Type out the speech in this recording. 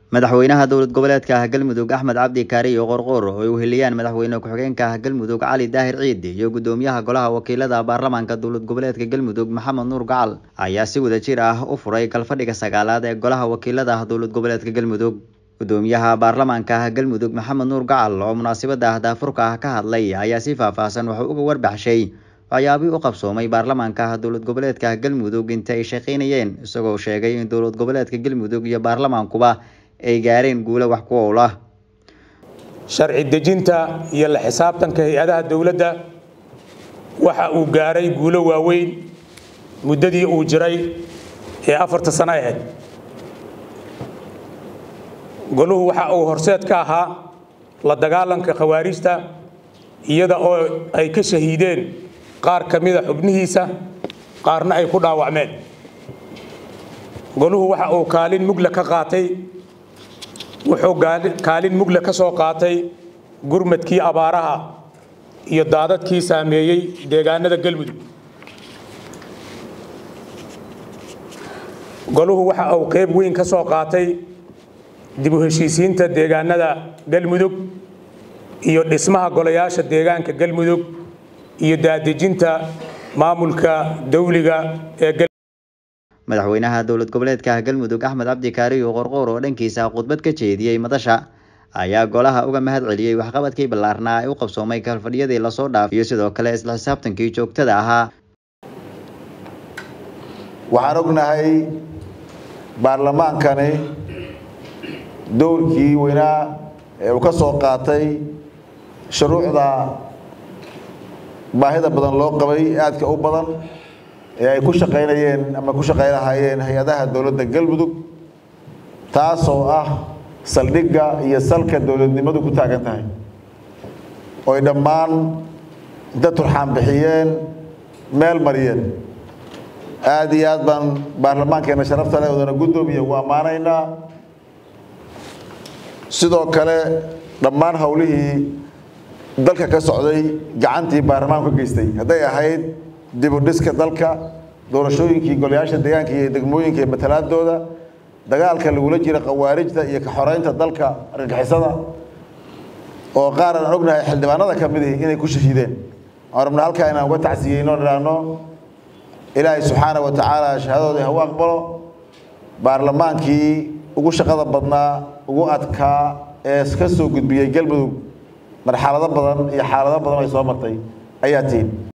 madaxweynaha dowlad goboleedka Galmudug Axmed Cabdi Kaariyo Qorqor oo ay u heliyaan madaxweyne ku-xigeenka Galmudug Cali Daahir Ciid iyo gudoomiyaha golaha wakiilada baarlamaanka dowlad goboleedka Galmudug Maxamed Nuur Gacal ayaa si wadajir ah u furay kalfadhiga sagaalaad ee golaha wakiilada dowlad goboleedka Galmudug. gudoomiyaha baarlamaanka Galmudug Maxamed Nuur Gacal oo munaasabada daafurka ka hadlay ayaa si faahfaahsan wuxuu uga warbaxshay waxyaabihii u qabsoomay baarlamaanka dowlad goboleedka Galmudug inta ay shaqeynayeen, isagoo sheegay in dowlad goboleedka Galmudug iyo baarlamaankuba ay gaareen guulo wax ku ool ah. sharci dejinta iyo la xisaabtanka hay'adaha dawladda waxa uu gaaray guulo waaweyn muddadii uu jiray ee 4 sano ahayd. goluhu waxa uu horseed ka ahaa la dagaalanka khawaarijta iyada oo ay ka shahiideen qaar ka mid ah xubnihiisa, qaarna ay ku dhaawacmeen. goluhu waxa uu kaalin mugla ka qaatay kaalin mugla ka soo qaatay gurmadkii abaaraha iyo daadadkii saameeyay deegaanada Galmudug. goluhu waxa uu qayb weyn ka soo qaatay dib u heshiisiinta deegaanada Galmudug iyo dhismaha golayaasha deegaanka Galmudug iyo daadejinta maamulka dawliga ee madaxweynaha dowlad goboleedka Galmudug Axmed Cabdi Kaariyo Qorqor oo dhankiisa khudbad ka jeediyay madasha ayaa golaha uga mahad celiyay waxqabadkii ballaarnaa ee u qabsoomay kalfadhiyadii la soo dhaafay iyo sidoo kale isla xisaabtankii joogtada ahaa. waxaan ognahay baarlamaankani dowrkii weynaa ee uu ka soo qaatay shuruucda baahida badan loo qabay aadka u badan ee ay ku shaqeynayeen ama ku shaqeynayeen hay'adaha dawladda Galmudug, taasoo ah saldhigga iyo salka dawladnimadu ku taagan tahay oo ay dhammaan dad turxaan bixiyeen meel mariyeen. aad iyo aad baan baarlamaankeena sharafta leh wadana gudoomiye ugu ammaanaynaa. sidoo kale dhammaan hawlihii dalka ka socday gacantii baarlamaanku ka geystay, hadday ahayd dib u dhiska dalka, doorashooyinkii golayaasha deegaanka iyo degmooyinka matalaadooda, dagaalka lagula jira khawaarijta iyo ka xoreynta dalka argagixisada oo qaar aan ognahay xildhibaanada ka mid ah inay ku shahiideen. aan rabnaa halkaa inaan uga tacsiyeyno dhiraano ilaahay subxaanahu wa tacaala shahaadooda ha u aqbalo. baarlamaankii ugu shaqada badnaa ugu adkaa ee ka soo gudbiyay Galmudug marxalado badan iyo xaalado badan ay soo martay ayaa tiin